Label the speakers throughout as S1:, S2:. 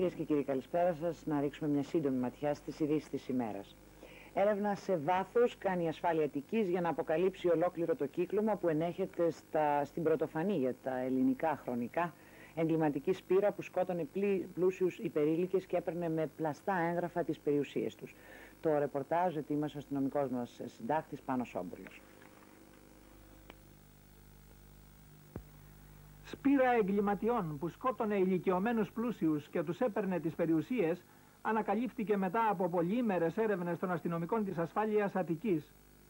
S1: Κυρίες και κύριοι, καλησπέρα σας. Να ρίξουμε μια σύντομη ματιά στις ειδήσεις της ημέρας. Έρευνα σε βάθος κάνει η ασφάλεια Αττικής για να αποκαλύψει ολόκληρο το κύκλωμα που ενέχεται στην πρωτοφανή για τα ελληνικά χρονικά εγκληματική σπήρα που σκότωνε πλούσιους υπερήλικες και έπαιρνε με πλαστά έγγραφα τις περιουσίες τους. Το ρεπορτάζ ετοίμασε ο αστυνομικός μας συντάκτης Πάνος Σόμπολος.
S2: Σπήρα εγκληματιών που σκότωνε ηλικιωμένους πλούσιους και τους έπαιρνε τις περιουσίες ανακαλύφθηκε μετά από πολυήμερες έρευνες των αστυνομικών της ασφάλειας Αττικής.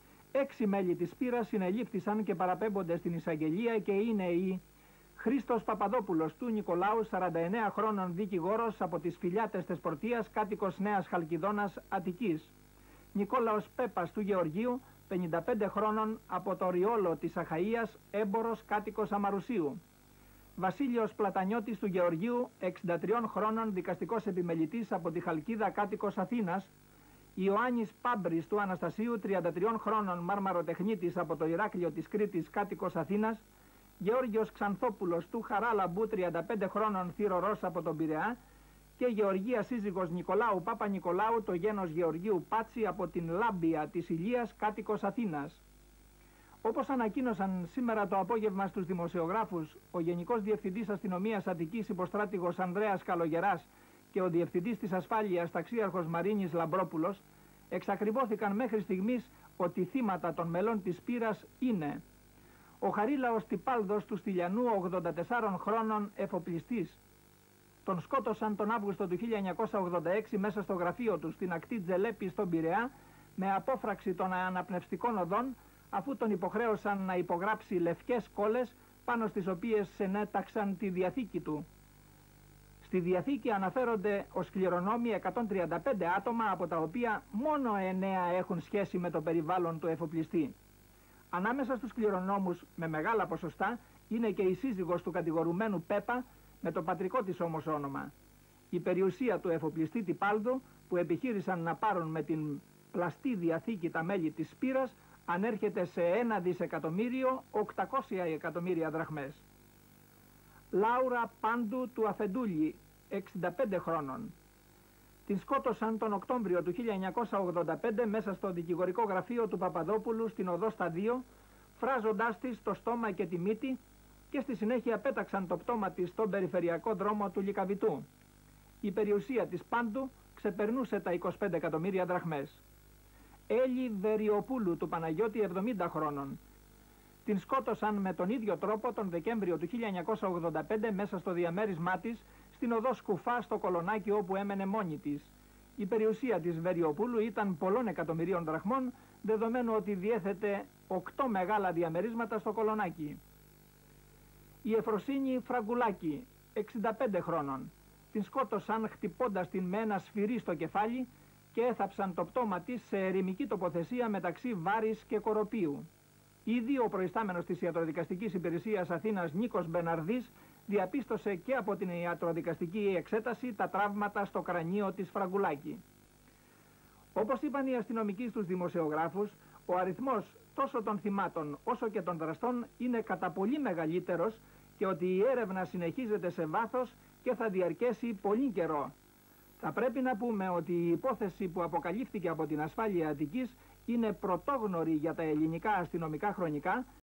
S2: 6 μέλη της σπήρας συνελήφθησαν και παραπέμπονται στην εισαγγελία και είναι οι Χρήστος Παπαδόπουλος του Νικολάου, 49 χρόνων δικηγόρος από τις Φιλιάτες Θεσπορτίας, κάτοικος Νέας Χαλκιδόνας Αττικής. Νικόλαος Πέπας του Γεωργίου, 55 χρόνων από το Ριόλο της Αχαΐας, έμπορος, κάτοικος Αμαρουσίου. Βασίλειος Πλατανιώτης του Γεωργίου, 63 χρόνων, δικαστικός επιμελητής από τη Χαλκίδα, κάτοικος Αθήνας. Ιωάννης Πάμπρης του Αναστασίου, 33 χρόνων, μάρμαροτεχνίτης από το Ηράκλειο της Κρήτης, κάτοικος Αθήνας. Γεώργιος Ξανθόπουλος του Χαράλαμπου, 35 χρόνων, θυρωρός από τον Πειραιά. Και Γεωργία σύζυγος Νικολάου Παπα-Νικολάου, το γένος Γεωργίου Πάτσι από την Λάμπια της Ηλίας, κάτοικος Αθήνας. Όπως ανακοίνωσαν σήμερα το απόγευμα στους δημοσιογράφους ο Γενικός Διευθυντής Αστυνομίας Αττικής Υποστράτηγος Ανδρέας Καλογεράς και ο Διευθυντής της Ασφάλειας Ταξίαρχος Μαρίνης Λαμπρόπουλος, εξακριβώθηκαν μέχρι στιγμής ότι θύματα των μελών της σπήρας είναι ο Χαρίλαος Τυπάλδος του Στυλιανού, 84 χρόνων, εφοπλιστής. Τον σκότωσαν τον Αύγουστο του 1986 μέσα στο γραφείο του στην ακτή Τζελέπη στον Πειραιά με απόφραξη των αναπνευστικών οδών, αφού τον υποχρέωσαν να υπογράψει λευκές κόλλες πάνω στις οποίες συνέταξαν τη διαθήκη του. Στη διαθήκη αναφέρονται ως κληρονόμοι 135 άτομα, από τα οποία μόνο 9 έχουν σχέση με το περιβάλλον του εφοπλιστή. Ανάμεσα στους κληρονόμους με μεγάλα ποσοστά είναι και η σύζυγος του κατηγορουμένου Πέπα, με το πατρικό της όμως όνομα. Η περιουσία του εφοπλιστή Τυπάλδου, που επιχείρησαν να πάρουν με την πλαστή διαθήκη τα μέλη της σπήρας, ανέρχεται σε 1.800.000.000 δραχμές. Λάουρα Πάντου του Αφεντούλη, 65 χρόνων. Την σκότωσαν τον Οκτώβριο του 1985 μέσα στο δικηγορικό γραφείο του Παπαδόπουλου στην οδό στα 2, φράζοντάς της το στόμα και τη μύτη, και στη συνέχεια πέταξαν το πτώμα της στον περιφερειακό δρόμο του Λυκαβητού. Η περιουσία της Πάντου ξεπερνούσε τα 25 εκατομμύρια δραχμές. Έλλη Βεριοπούλου του Παναγιώτη, 70 χρόνων. Την σκότωσαν με τον ίδιο τρόπο τον Δεκέμβριο του 1985 μέσα στο διαμέρισμά της στην οδό Σκουφά στο Κολονάκι, όπου έμενε μόνη της. Η περιουσία της Βεριοπούλου ήταν πολλών εκατομμυρίων δραχμών, δεδομένου ότι διέθετε 8 μεγάλα διαμερίσματα στο Κολονάκι. Η Εφροσύνη Φραγκουλάκη, 65 χρόνων. Την σκότωσαν χτυπώντας την με ένα σφυρί στο κεφάλι και έθαψαν το πτώμα της σε ερημική τοποθεσία μεταξύ Βάρης και Κοροπίου. Ήδη ο προϊστάμενος της Ιατροδικαστικής Υπηρεσίας Αθήνας Νίκος Μπεναρδής διαπίστωσε και από την ιατροδικαστική εξέταση τα τραύματα στο κρανίο της Φραγκουλάκη. Όπως είπαν οι αστυνομικοί στους δημοσιογράφους, ο αριθμός τόσο των θυμάτων όσο και των δραστών είναι κατά πολύ μεγαλύτερος και ότι η έρευνα συνεχίζεται σε βάθος και θα διαρκέσει πολύ καιρό. Θα πρέπει να πούμε ότι η υπόθεση που αποκαλύφθηκε από την ασφάλεια Αττικής είναι πρωτόγνωρη για τα ελληνικά αστυνομικά χρονικά